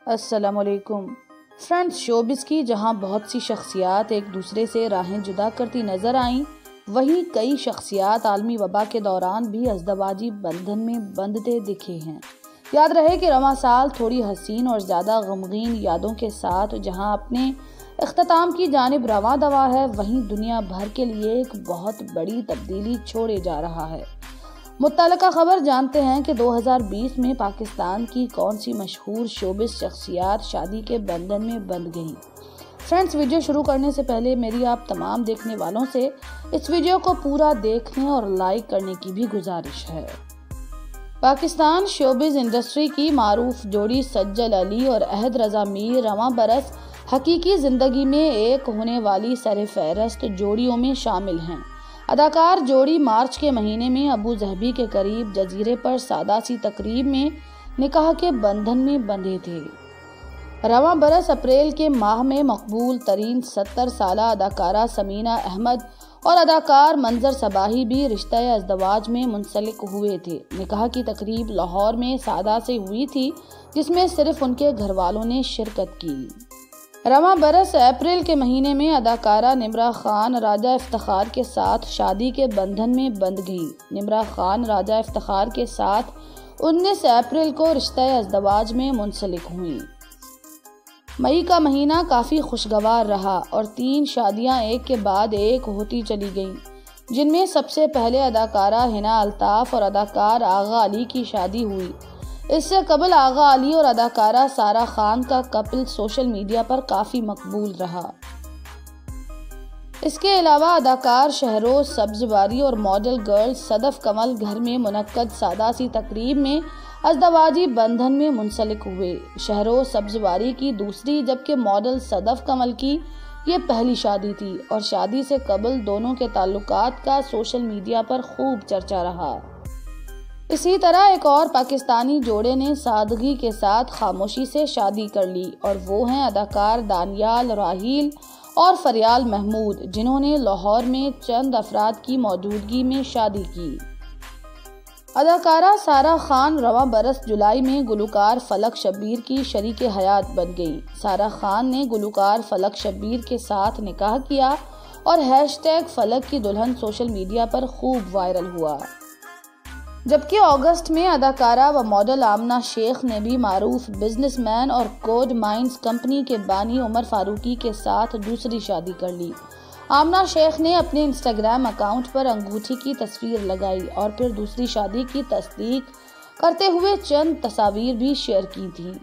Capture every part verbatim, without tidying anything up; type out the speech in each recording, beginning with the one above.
अस्सलामुअलैकुम friends, showbiz की जहां बहुत सी शख्सियात एक दूसरे से राहें जुदा करती नजर आईं, वहीं कई शख्सियात आलमी वबा के दौरान भी अज़दवाजी बंधन में बंधते दिखे हैं। याद रहे कि रवां साल थोड़ी हसीन और ज़्यादा गमगीन यादों के साथ जहां अपने इख्तिताम की जानिब रवां दवा है, वहीं दुनिया भर के लिए एक बहुत बड़ी तब्दीली छोड़े जा रहा है। मुत्तलका खबर जानते हैं कि दो हज़ार बीस में पाकिस्तान की कौन सी मशहूर शोबिस शख्सियात शादी के बंधन में बंध गईं। फ्रेंड्स, वीडियो शुरू करने से पहले मेरी आप तमाम देखने वालों से इस वीडियो को पूरा देखने और लाइक करने की भी गुजारिश है। पाकिस्तान शोबिस इंडस्ट्री की मारूफ जोड़ी सज्जल अली और अहद रजा मीर रवां बरस हकीकी जिंदगी में एक होने वाली सरफहरिस्त जोड़ियों में शामिल हैं। अदाकार जोड़ी मार्च के महीने में अबू ज़हबी के करीब जजीरे पर सादा सी तकरीब में निकाह के बंधन में बंधे थे। रवां बरस अप्रैल के माह में मकबूल तरीन सत्तर साला अदाकारा समीना अहमद और अदाकार मंजर सबाही भी रिश्ता अज़दवाज में मुंसलिक हुए थे। निकाह की तकरीब लाहौर में सादा से हुई थी, जिसमें सिर्फ उनके घर वालों ने शिरकत की। रवां बरस अप्रैल के महीने में अदाकारा निम्रा खान राजा इफ्तिखार के साथ शादी के बंधन में बंध गई। निम्रा खान राजा इफ्तिखार के साथ उन्नीस अप्रैल को रिश्ता अज़दवाज में मुंसलिक हुई। मई का महीना काफ़ी खुशगवार रहा और तीन शादियां एक के बाद एक होती चली गईं, जिनमें सबसे पहले अदाकारा हिना अल्ताफ़ और अदाकार आगा अली की शादी हुई। इससे कबल आगा अली और अदाकारा सारा खान का कपल सोशल मीडिया पर काफ़ी मकबूल रहा। इसके अलावा अदाकार शहरोज सब्ज़वारी और मॉडल गर्ल सदफ कमल घर में मुनक्कद सादा सी तकरीब में अज़दवाजी बंधन में मुंसलिक हुए। शहरोज सब्ज़वारी की दूसरी जबकि मॉडल सदफ कमल की ये पहली शादी थी और शादी से कबल दोनों के ताल्लुकात का सोशल मीडिया पर खूब चर्चा रहा। इसी तरह एक और पाकिस्तानी जोड़े ने सादगी के साथ खामोशी से शादी कर ली और वो हैं अदाकार दानियाल राहील और फरियाल महमूद, जिन्होंने लाहौर में चंद अफराद की मौजूदगी में शादी की। अदाकारा सारा खान रवां बरस जुलाई में गुलकार फलक शब्बीर की शरीके हयात बन गई। सारा खान ने गुलकार फलक शब्बीर के साथ निकाह किया और हैशटैग फलक की दुल्हन सोशल मीडिया पर खूब वायरल हुआ। जबकि अगस्त में अदाकारा व मॉडल आमना शेख ने भी मारूफ बिजनेसमैन और कोड माइंड्स कंपनी के बानी उमर फारूकी के साथ दूसरी शादी कर ली। आमना शेख ने अपने इंस्टाग्राम अकाउंट पर अंगूठी की तस्वीर लगाई और फिर दूसरी शादी की तस्दीक करते हुए चंद तस्वीर भी शेयर की थी।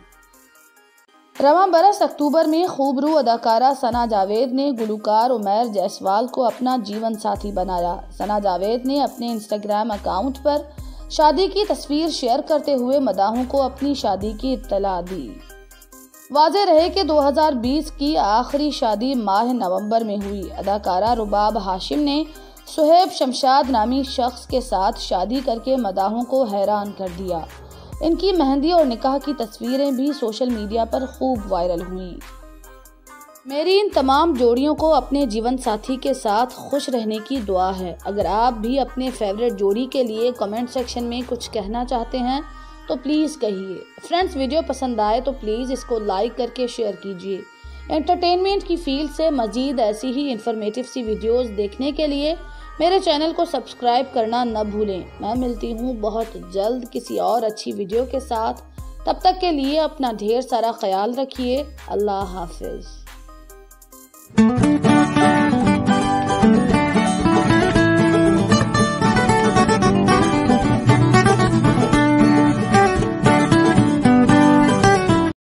रवां बरस अक्टूबर में खूबरू अदाकारा सना जावेद ने गुलकार उमैर जायसवाल को अपना जीवन साथी बनाया। सना जावेद ने अपने इंस्टाग्राम अकाउंट पर शादी की तस्वीर शेयर करते हुए मदाहों को अपनी शादी की इत्तला दी। वाज़ेह रहे कि दो हज़ार बीस की आखिरी शादी माह नवंबर में हुई। अदाकारा रुबाब हाशिम ने सुहेब शमशाद नामी शख्स के साथ शादी करके मदाहों को हैरान कर दिया। इनकी मेहंदी और निकाह की तस्वीरें भी सोशल मीडिया पर खूब वायरल हुईं। मेरी इन तमाम जोड़ियों को अपने जीवन साथी के साथ खुश रहने की दुआ है। अगर आप भी अपने फेवरेट जोड़ी के लिए कमेंट सेक्शन में कुछ कहना चाहते हैं तो प्लीज़ कहिए। फ्रेंड्स, वीडियो पसंद आए तो प्लीज़ इसको लाइक करके शेयर कीजिए। एंटरटेनमेंट की फील्ड से मज़ीद ऐसी ही इंफॉर्मेटिव सी वीडियोस देखने के लिए मेरे चैनल को सब्सक्राइब करना न भूलें। मैं मिलती हूँ बहुत जल्द किसी और अच्छी वीडियो के साथ। तब तक के लिए अपना ढेर सारा ख्याल रखिए। अल्लाह हाफिज़।